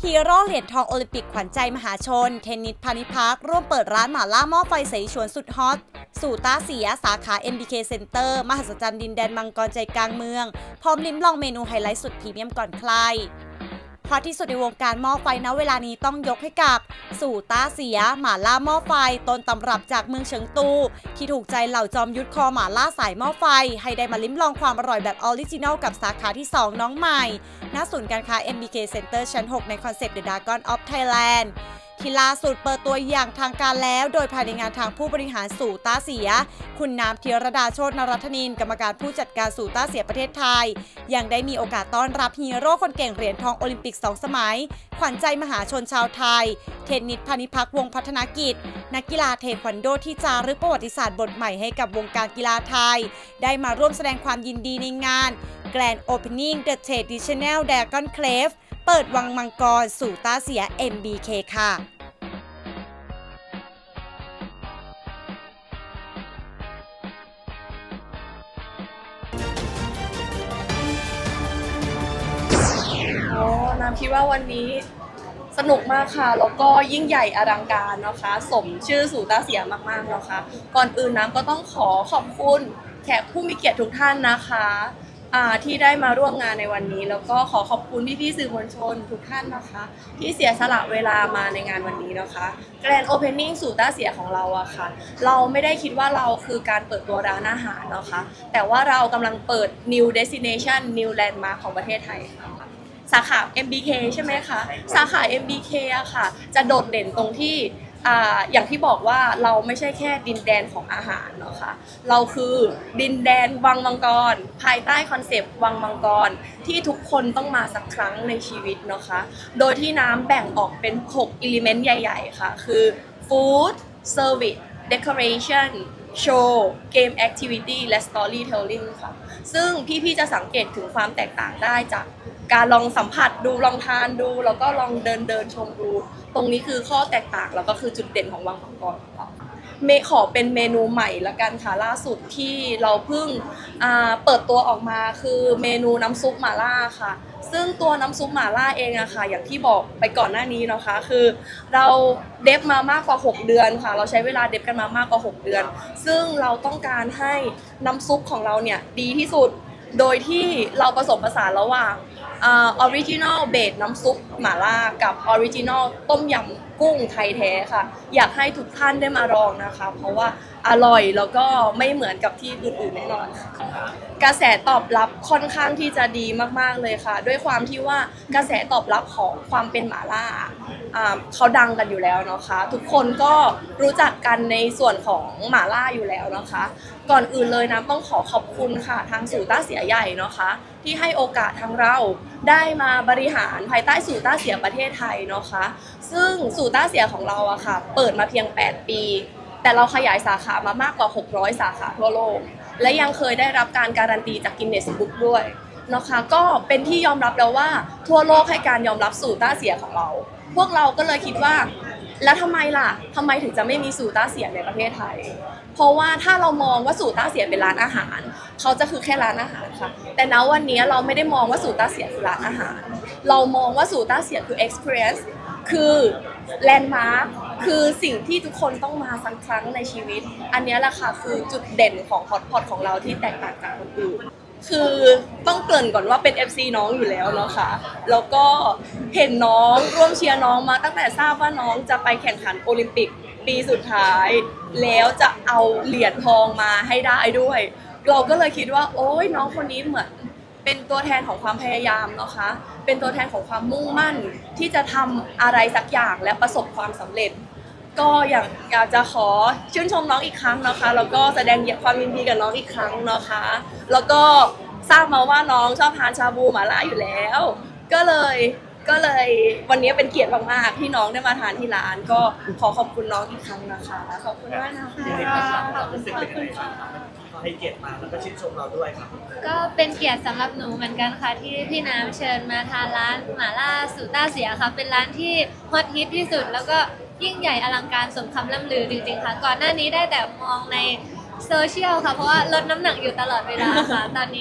ฮีโร่เหรียญทองโอลิมปิกขวัญใจมหาชนเทนนิสพานิพักร่วมเปิดร้านหม่าล่าหม้อไฟเสฉวนสุดฮอตสู่ต้าเสียสาขา MBK Center มหัศจรรย์ดินแดนมังกรใจกลางเมืองพร้อมลิ้มลองเมนูไฮไลท์สุดพรีเมียมก่อนใครฮอตที่สุดในวงการหม้อไฟณเวลานี้ต้องยกให้กับสู่ต้าเสียหม่าล่าหม้อไฟต้นตำรับจากเมืองเฉิงตูที่ถูกใจเหล่าจอมยุทธคอหม่าล่าสายหม้อไฟให้ได้มาลิ้มลองความอร่อยแบบออริจินัลกับสาขาที่ 2 น้องใหม่ณศูนย์การค้า MBK Center ชั้น 6 ในคอนเซปต์ The Dragon of Thailand ที่ล่าสุดเปิดตัวอย่างทางการแล้วโดยภายในงานทางผู้บริหารสู่ต้าเสียคุณน้ำธีรดาโชตินรัตนินกรรมการผู้จัดการสู่ต้าเสียประเทศไทยยังได้มีโอกาสต้อนรับฮีโร่คนเก่งเหรียญทองโอลิมปิก2 สมัยขวัญใจมหาชนชาวไทยเทนนิสพานิพักวงศ์พัฒนกิจนักกีฬาเทควันโดที่จารึกประวัติศาสตร์บทใหม่ให้กับวงการกีฬาไทยได้มาร่วมแสดงความยินดีในงาน Grand Opening The Traditional Dragon Cave เปิดวังมังกรสู่ต้าเสีย MBK ค่ะน้ำคิดว่าวันนี้สนุกมากค่ะแล้วก็ยิ่งใหญ่อลังการนะคะสมชื่อสู่ต้าเสียมากๆนะคะก่อนอื่นน้ำก็ต้องขอบคุณแขกผู้มีเกียรติทุกท่านนะคะที่ได้มาร่วมงานในวันนี้แล้วก็ขอบคุณพี่ๆสื่อมวลชนทุกท่านนะคะที่เสียสละเวลามาในงานวันนี้นะคะ Grand Opening สู่ต้าเสียของเราอะค่ะเราไม่ได้คิดว่าเราคือการเปิดตัวร้านอาหารนะคะแต่ว่าเรากำลังเปิด New Destination New Landmark ของประเทศไทยค่ะสาขา MBK ใช่ไหมคะสาขา MBK อะค่ะจะโดดเด่นตรงที่อย่างที่บอกว่าเราไม่ใช่แค่ดินแดนของอาหารเนาะค่ะเราคือดินแดนวังมังกรภายใต้คอนเซปต์วังมังกรที่ทุกคนต้องมาสักครั้งในชีวิตเนาะค่ะโดยที่น้ำแบ่งออกเป็น6 element ใหญ่ๆค่ะคือ Food Service Decoration Show Game Activity และ Storytelling ค่ะซึ่งพี่ๆจะสังเกตถึงความแตกต่างได้จากการลองสัมผัสดูลองทานดูแล้วก็ลองเดินชมดูตรงนี้คือข้อแตกต่างแล้วก็คือจุดเด่นของวังมังกรของเราขอเป็นเมนูใหม่ละกันค่ะล่าสุดที่เราเพิ่งเปิดตัวออกมาคือเมนูน้ำซุปหม่าล่าค่ะซึ่งตัวน้ำซุปหม่าล่าเองอะค่ะอย่างที่บอกไปก่อนหน้านี้นะคะคือเราเดฟมามากกว่า6 เดือนค่ะเราใช้เวลาเดฟกันมามากกว่า6 เดือนซึ่งเราต้องการให้น้ำซุปของเราเนี่ยดีที่สุดโดยที่เราผสมผสานระหว่างออริจินอลเบสน้ำซุปหม่าล่ากับออริจินอลต้มยำกุ้งไทยแท้ค่ะอยากให้ทุกท่านได้มาลองนะคะเพราะว่าอร่อยแล้วก็ไม่เหมือนกับที่อื่นๆแน่นอนกระแสตอบรับค่อนข้างที่จะดีมากๆเลยค่ะด้วยความที่ว่ากระแสตอบรับของความเป็นหม่าล่าเขาดังกันอยู่แล้วนะคะทุกคนก็รู้จักกันในส่วนของหม่าล่าอยู่แล้วนะคะก่อนอื่นเลยนะต้องขอบคุณค่ะทางสู่ต้าเสียใหญ่นะคะที่ให้โอกาสทางเราได้มาบริหารภายใต้สู่ต้าเสียประเทศไทยนะคะซึ่งสู่ต้าเสียของเราอะค่ะเปิดมาเพียง8 ปีแต่เราขยายสาขามามากกว่า600 สาขาทั่วโลกและยังเคยได้รับการการันตีจากกินเนสบุ๊กด้วยนะคะก็เป็นที่ยอมรับแล้วว่าทั่วโลกให้การยอมรับสู่ต้าเสียของเราพวกเราก็เลยคิดว่าแล้วทำไมล่ะทำไมถึงจะไม่มีสู่ต้าเสียในประเทศไทยเพราะว่าถ้าเรามองว่าสู่ต้าเสียเป็นร้านอาหารเขาจะคือแค่ร้านอาหารค่ะแต่ณวันนี้เราไม่ได้มองว่าสู่ต้าเสียคือร้านอาหารเรามองว่าสู่ต้าเสียคือ experience คือแลนด์มาร์คคือสิ่งที่ทุกคนต้องมาสักครั้งในชีวิตอันนี้แหละค่ะคือจุดเด่นของฮอตพอตของเราที่แตกต่างจากคนอื่นคือต้องเกริ่นก่อนว่าเป็น FC น้องอยู่แล้วเนาะค่ะแล้วก็เห็นน้องร่วมเชียร์น้องมาตั้งแต่ทราบว่าน้องจะไปแข่งขันโอลิมปิกปีสุดท้ายแล้วจะเอาเหรียญทองมาให้ได้ด้วยเราก็เลยคิดว่าโอ๊ยน้องคนนี้เหมือนเป็นตัวแทนของความพยายามนะคะเป็นตัวแทนของความมุ่งมั่นที่จะทำอะไรสักอย่างและประสบความสำเร็จก็อยากจะขอชื่นชมน้องอีกครั้งนะคะแล้วก็แสดงความยินดีกับน้องอีกครั้งนะคะแล้วก็ทราบมาว่าน้องชอบทานชาบูหม่าล่าอยู่แล้วก็เลยวันนี้เป็นเกียรติมากๆที่น้องได้มาทานที่ร้านก็ขอบคุณน้องอีกครั้งนะคะขอบคุณมากนะคะรู้สึกเป็นยังไงบ้างให้เกียรติมาแล้วก็ชื่นชมเราด้วยครับก็เป็นเกียรติสำหรับหนูเหมือนกันค่ะที่พี่น้ำเชิญมาทานร้านหม่าล่าสู่ต้าเสียค่ะเป็นร้านที่ฮอตฮิตที่สุดแล้วก็ยิ่งใหญ่อลังการสมคำล่ำลือจริงๆค่ะก่อนหน้านี้ได้แต่มองในโซเชียลค่ะเพราะว่าลดน้ำหนักอยู่ตลอดเวลาค่ะตอนนี้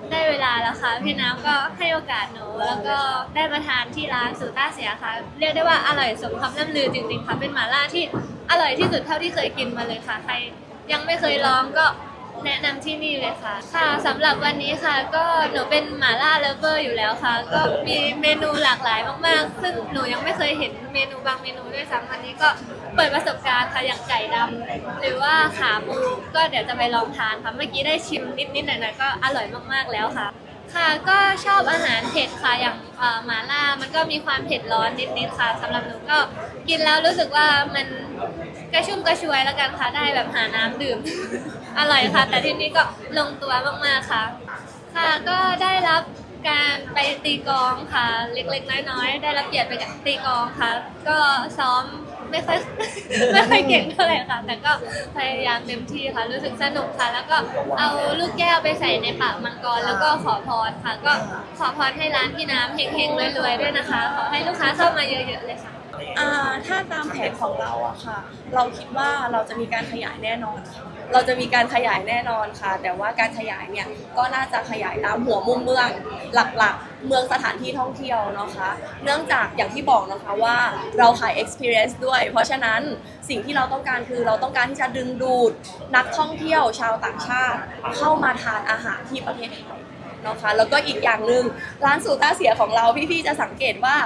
ได้เวลาแล้วค่ะพี่น้ำก็ให้โอกาสหนูแล้วก็ได้มาทานที่ร้านสูต้าเสียค่ะเรียกได้ว่าอร่อยสมคำล่ำลือจริงๆค่ะเป็นหม่าล่าที่อร่อยที่สุดเท่าที่เคยกินมาเลยค่ะใครยังไม่เคยลองก็แนะนำที่นี่เลยค่ะค่ะสำหรับวันนี้ค่ะก็หนูเป็นหม่าล่าเลิฟเวอร์อยู่แล้วค่ะก็มีเมนูหลากหลายมากๆซึ่งหนูยังไม่เคยเห็นเมนูบางเมนูด้วยซ้ำวันนี้ก็เปิดประสบการณ์ค่ะอย่างไก่ดำหรือว่าขาปูก็เดี๋ยวจะไปลองทานค่ะเมื่อกี้ได้ชิมนิดๆหน่อยๆก็อร่อยมากๆแล้วค่ะค่ะก็ชอบอาหารเผ็ดค่ะอย่างหม่าล่ามันก็มีความเผ็ดร้อนนิดๆค่ะสำหรับหนูก็กินแล้วรู้สึกว่ามันกระชุ่มกระชวยแล้วกันค่ะได้แบบหาน้ำดื่ม อร่อยค่ะแต่ที่นี่ก็ลงตัวมากๆค่ะค่ะก็ได้รับการไปตีกลองค่ะเล็กๆน้อยๆได้รับเกียรติไปตีกลองค่ะก็ซ้อมไม่ค่อย ไม่ค่อยเก่งเท่าไหร่ค่ะแต่ก็พยายามเต็มที่ค่ะรู้สึกสนุกค่ะแล้วก็เอาลูกแก้วไปใส่ในปากมังกรแล้วก็ขอพรค่ะก็ขอพรให้ร้านพี่น้ำเฮงๆรวยๆด้วยนะคะขอให้ลูกค้าเข้ามาเยอะๆเลยค่ะถ้าตามแผนของเราอะค่ะเราคิดว่าเราจะมีการขยายแน่นอนค่ะเราจะมีการขยายแน่นอนค่ะแต่ว่าการขยายเนี่ยก็น่าจะขยายตามหัวมุมเมืองหลักๆเมืองสถานที่ท่องเที่ยวนะคะเนื่องจากอย่างที่บอกนะคะว่าเราขาย experience ด้วยเพราะฉะนั้นสิ่งที่เราต้องการคือเราต้องการที่จะดึงดูดนักท่องเที่ยวชาวต่างชาติเข้ามาทานอาหารที่ประเทศไทยนะคะแล้วก็อีกอย่างหนึ่งร้านสูต้าเสียของเราพี่ๆจะสังเกตว่า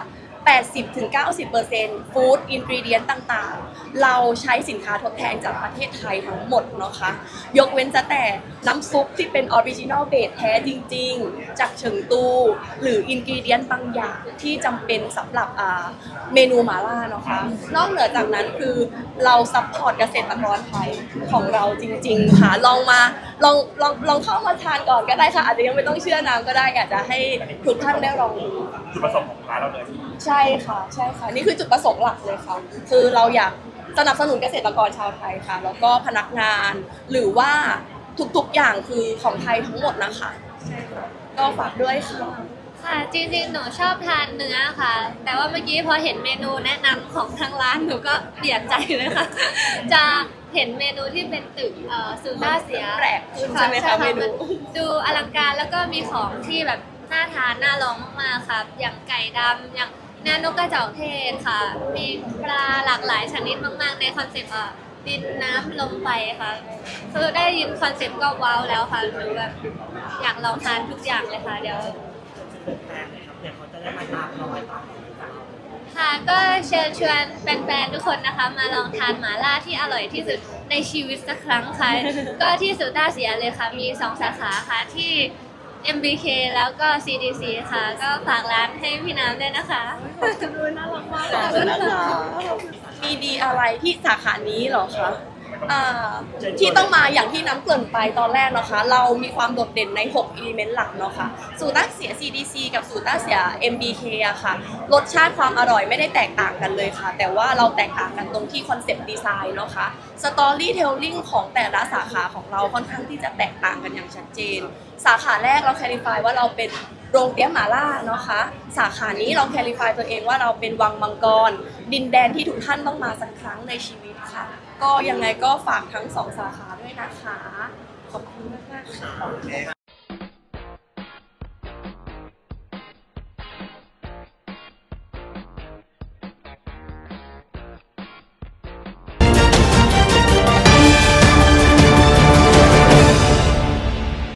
80-90% ฟู้ดอินกรีเดียนต่างๆเราใช้สินค้าทดแทนจากประเทศไทยทั้งหมดนะคะยกเว้นแต่น้ำซุปที่เป็นออริจินอลเบสแท้จริงๆจากเฉิงตูหรืออินกรีเดียนบางอย่างที่จำเป็นสำหรับเมนูหม่าล่านะคะนอกเหนือจากนั้นคือเราซัพพอร์ตเกษตรกรไทยของเราจริงๆค่ะลองเข้ามาทานก่อนก็ได้ค่ะอาจจะยังไม่ต้องเชื่อน้ำก็ได้อยากจะให้ทุกท่านได้ลองดูจุดประสงค์ของร้านเราเลยใช่ค่ะใช่ค่ะนี่คือจุดประสงค์หลักเลยค่ะคือเราอยากสนับสนุนเกษตรกรชาวไทยค่ะแล้วก็พนักงานหรือว่าทุกๆอย่างคือของไทยทั้งหมดนะคะใช่ค่ะก็ฝากด้วยค่ะค่ะจริงๆหนูชอบทานเนื้อค่ะ แต่ว่าเมื่อกี้พอเห็นเมนูแนะนำของทางร้านหนูก็เปลี่ยนใจเลยค่ะจะเห็นเมนูที่เป็นตึกซูต้าเสียแปลกขึ้นใช่ไหมคะเมนูดูอลังการแล้วก็มีของที่แบบน่าทานน่าลองมากๆค่ะอย่างไก่ดำอย่างเนื้อนกกระจอกเทศค่ะมีปลาหลากหลายชนิดมากๆในคอนเซ็ปต์ดินน้ำลมไฟค่ะคือได้ยินคอนเซ็ปต์ก็ว้าวแล้วค่ะหนูแบบอยากลองทานทุกอย่างเลยค่ะเดี๋ยวเขาจะได้มาทานน้อยต่างค่ะก็เชิญชวนแฟนๆทุกคนนะคะมาลองทานหม่าล่าที่อร่อยที่สุดในชีวิตสักครั้งค่ะ ก็ที่สูต้าเสียเลยค่ะมี2สาขาค่ะที่ MBK แล้วก็ CDC ค่ะก็ฝากร้านให้พี่น้ำด้วยนะคะขอบคุณน่ารักมากเลยมีดีอะไรที่สาขานี้เหรอคะที่ต้องมาอย่างที่น้ำเกริ่นไปตอนแรกนะคะเรามีความโดดเด่นใน6 element หลักเนาะค่ะสูต้าเสีย CDC กับสูต้าเสีย MBK อะค่ะรสชาติความอร่อยไม่ได้แตกต่างกันเลยค่ะแต่ว่าเราแตกต่างกันตรงที่คอนเซ็ปต์ดีไซน์เนาะค่ะ Storytelling ของแต่ละสาขาของเราค่อนข้างที่จะแตกต่างกันอย่างชัดเจนสาขาแรกเราแคลิฟายว่าเราเป็นโรงเตี๋ยวหม่าล่าเนาะค่ะสาขานี้เราแคลิฟายตัวเองว่าเราเป็นวังมังกรดินแดนที่ทุกท่านต้องมาสักครั้งในชีวิตค่ะก็ยังไงก็ฝากทั้ง2สาขาด้วยนะคะขอบคุณมากๆค่ะ